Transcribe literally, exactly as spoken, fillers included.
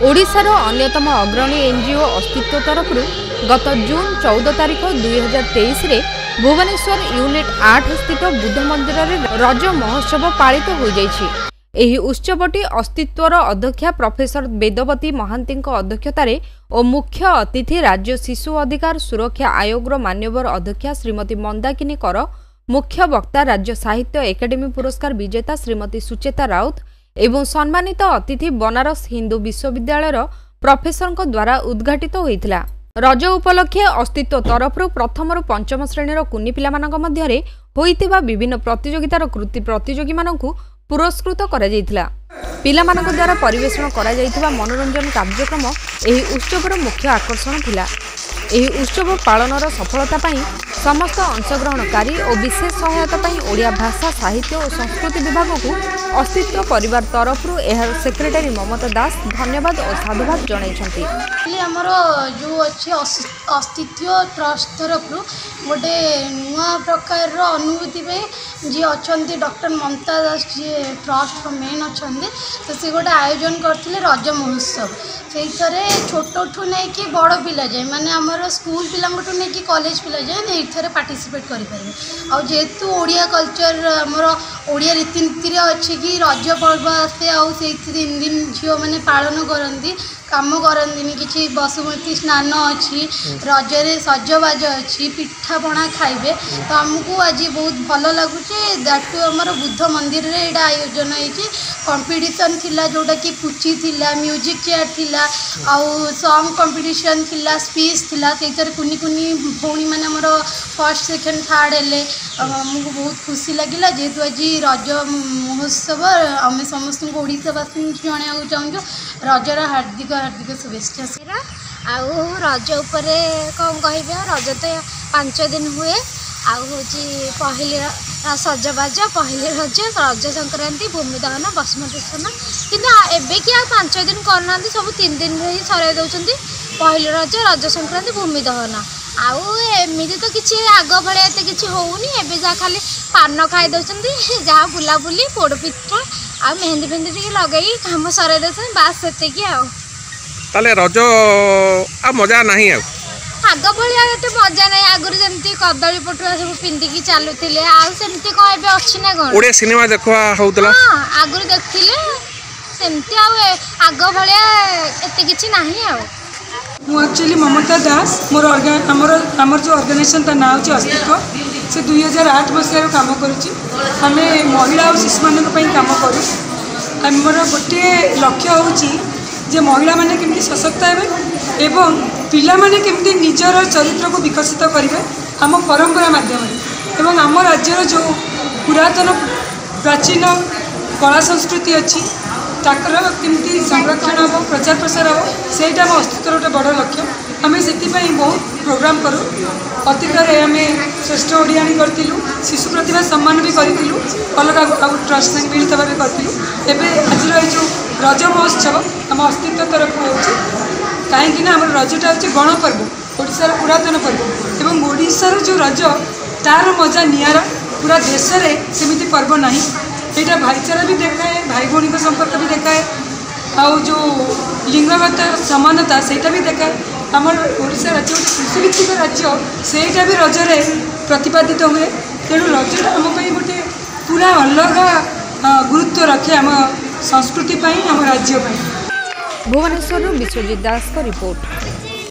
ओडिशार अन्यतम अग्रणी एनजीओ अस्तित्व तरफ गत जून चौदह तारिख दुई हजार तेईस भुवनेश्वर यूनिट आठ स्थित बुद्ध मंदिर में रज महोत्सव पालित हो जाइछि। एही उत्सवटी अस्तित्वर अध्यक्षा प्रोफेसर वेदवती महांती अध्यक्षतार और मुख्य अतिथि राज्य शिशु अधिकार सुरक्षा आयोग मान्यवर अध्यक्षा श्रीमती मंदाकिनी कर, मुख्य वक्ता राज्य साहित्य एकाडेमी पुरस्कार विजेता श्रीमती सुचेता राउत एवं सम्मानित अतिथि बनारस हिंदू विश्वविद्यालय प्रोफेसर द्वारा उद्घाटित होइथिला। रज उपलक्षे अस्तित्व तरफ प्रथम पंचम श्रेणीर कुनी पिला मध्य होइतिबा विभिन्न प्रतियोगितार कृति प्रतियोगी मानकु पुरस्कृत करा जायतिला। पिला मानक द्वारा परिवेषण करा जायतिबा मनोरंजन कार्यक्रम एही उत्सवर मुख्य आकर्षण थिला। एही उत्सव पालनर सफलता पाई समस्त अंशग्रहणकारी और विशेष सहायता पाई ओडिया भाषा साहित्य और संस्कृति विभाग को अस्तित्व परिवार तरफ सेक्रेटरी ममता दास धन्यवाद और साधुवाद जणाइछंती। आमर जो अच्छे अस्तित्व ट्रस्ट तरफ गोटे नुआ प्रकार अनुभूति जी अच्छा डॉक्टर ममता दास जी ट्रस्ट मेन अच्छा तो सी गोटे आयोजन करते रज महोत्सव से छोटू नहीं कि बड़ पिला जाए माने आमर स्कूल पिलांटू नहीं कि कॉलेज पिला जाए ये पार्टिसिपेट करें। और जेहेतु ओडिया कल्चर आमर ओडिया रीतिनीति अच्छी कि रज पर्व आसे आई तीन दिन झील मैंने पालन करती काम करती कि बसुमती स्नान अच्छी रजरे सजबाज अच्छी पिठापणा खाइबे तो आमको आज बहुत भल लगुचे। दैट आमर बुद्ध मंदिर रे एटा आयोजन होती कंपटीशन थिला जोटा कि पुची थिला म्यूजिक चेयर थिला आउ सॉन्ग कंपटीशन थिला स्पीच थिला से कुनी कुनी भौणी मैंने आमर फर्स्ट सेकेंड थर्ड हेले आमको बहुत खुशी लगिला। जेहेतु आज रज महोत्सव आम समस्त ओडिशावासी जनाया चाहूँ रजर हार्दिक हार्दिक शुभेच्छा। आउ रज उपरे कौन कह रज तो पांच दिन हुए आउ हूँ पहली सजबाज पहली रज रज संक्रांति भूमि दहन बसुमती स्नान कि कि आ पांच दिन करना सब तीन दिन ही सर दौरान पहली रज रज संक्रांति भूमि दहन आउ एमती तो किसी आग भाया एत कि होनी एवं जहाँ खाली पान खाई दौरान जहाँ बुलाबुली पोड़ पिठा आ मेहंदी फेहंदी टे लगे कम सर दौरान बास से ताले रज आ मजा नहीं आग भाया एत मजा ना आगुरी जमी कदली पटुआ सब पिंधिकी चलुले आमती कौन अच्छी ना कौन ओडिया सिनेमा देखा होउतला हाँ आगुरी देखिले सेमती आग भाया एत किछि नाही आ मु एक्चुअली ममता दास मोर आमर आमर जो ऑर्गेनाइजेशन ता नाम अछि अस्तित्व से दुई हजार आठ मसीह काम करुच्ची आम महिला और शिशु मान काम करूँ। आमर गोटे लक्ष्य होची महिला माने केमती सशक्त हेबे एवं पिला माने केमती निजर चरित्र को विकसित करेंगे आम परंपरा माध्यम एवं आम राज्यर जो पुरातन प्राचीन कला संस्कृति अच्छी ताकर केमती संरक्षण हम प्रचार प्रसार हम सेटा आम अस्तित्व गोटे बड़ लक्ष्य। आम से बहुत प्रोग्राम करूँ अतीत आम श्रेष्ठ ओडियाणी करूँ शिशु प्रतिभा सम्मान भी करूँ अलग ट्रस्ट संगे मिलित भाव करूँ। एवं आज जो रज महोत्सव आम अस्तित्व तरफ हो कहीं आम रजटा हूँ गणपर्व ओडिशार पुरातन पर्व एवं ओडिशार जो रज तार मजा नियारा पूरा देश में सेमती पर्व ना यहाँ भाईचारा भी देखाए भाई भौणी का संपर्क भी देखाए आउ जो लिंगगत समानता सेटा भी देखाए। आमर ओडिशा राज्य गोटे कृषिभित्तिक राज्य सेटा भी रजरे प्रतिपादित हुए तेणु रजटा आम गोटे पूरा अलग गुरुत्व रखे आम संस्कृति आम राज्य। भुवनेश्वर विश्वजित दास का रिपोर्ट।